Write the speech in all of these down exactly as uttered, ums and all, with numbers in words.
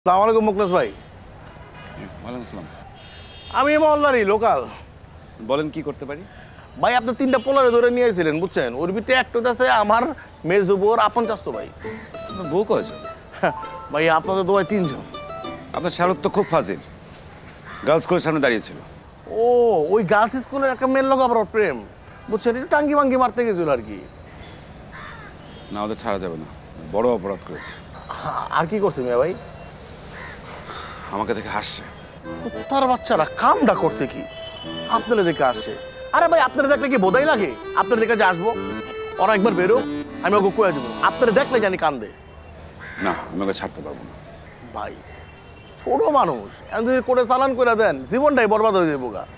আসসালামু আলাইকুম মুকলেশ ভাই। ওয়ালাইকুম আসসালাম। আমি মহল্লারই লোকাল। বলেন কি করতে পারি? ভাই আপনি তিনটা পোলারে ধরে নিয়ে এসেছিলেন বুঝছেন, ওর ভিতরে একটা আছে আমার মেজবুর আপন চাস্তো ভাই। আপনার বউ কয়জন? ভাই আপনাদের দোয়ায় তিনজন। আপনার শালক তো খুব ফাজিল, গার্লস স্কুলের সামনে দাঁড়িয়েছিল। ও ওই গার্লস স্কুলের একটা মেয়ের লোক আবার ওর প্রেম বুঝছেন, এটা টাঙ্গি মাঙ্গি মারতে গেছিল আর কি। না ওদের ছাড়া যাবে না, বড় অপরাধ করেছে। আর কি করছে মেয়ে ভাই? আমাকে দেখে হাসছে। তার বাচ্চারা কামটা করছে কি? আপনারা দেখে আসছে। আরে ভাই আপনারা দেখলে কি বোধাই লাগে আপনারা দেখে যে আসবো? ওরা একবার বেরো, আমি ওকে কয়ে দেবো, আপনারা দেখলে জানি কান্দে। না আমি ওকে ছাড়তে পারবো না। ভাই ছোট মানুষ এখন যদি করে চালান করে দেন জীবনটাই বরবাদ হয়ে যাবো গা।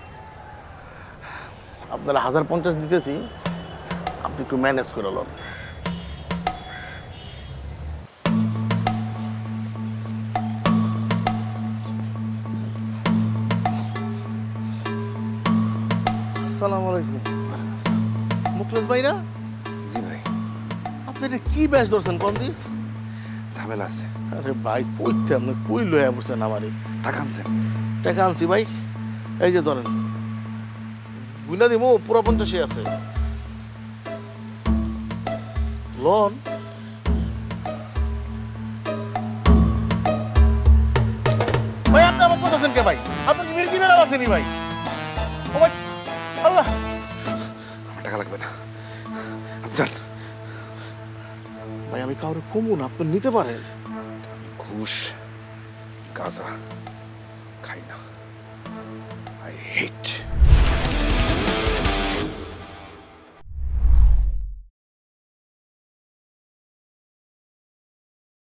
আপনারা হাজার পঞ্চাশ দিতেছি, আপনি একটু ম্যানেজ করে লন। আসসালামু আলাইকুম। মুকলেশ ভাই না? জি ভাই। আপনি এটা কি ব্যাস ধরছেন কোন দিক? ঝামেলা আছে। আরে ভাই কইতে আপনি কই লইয়া পড়ছেন আমারে? টাকা আনছেন? টাকা আনছি ভাই, এই যে ধরেন বুঝলা দিমু পুরো পঞ্চাশে আছে লোন। ভাই আপনি আমার করতেছেন কে ভাই? আপনি কি মির্কি বেড়া আছেনি ভাই? ও ভাই আল্লাহ, আমার টাকা লাগবে না, যান। ভাই আমি কাউরে কমু না, আপনি নিতে পারেন। ঘুষ গাঁজা খাই না।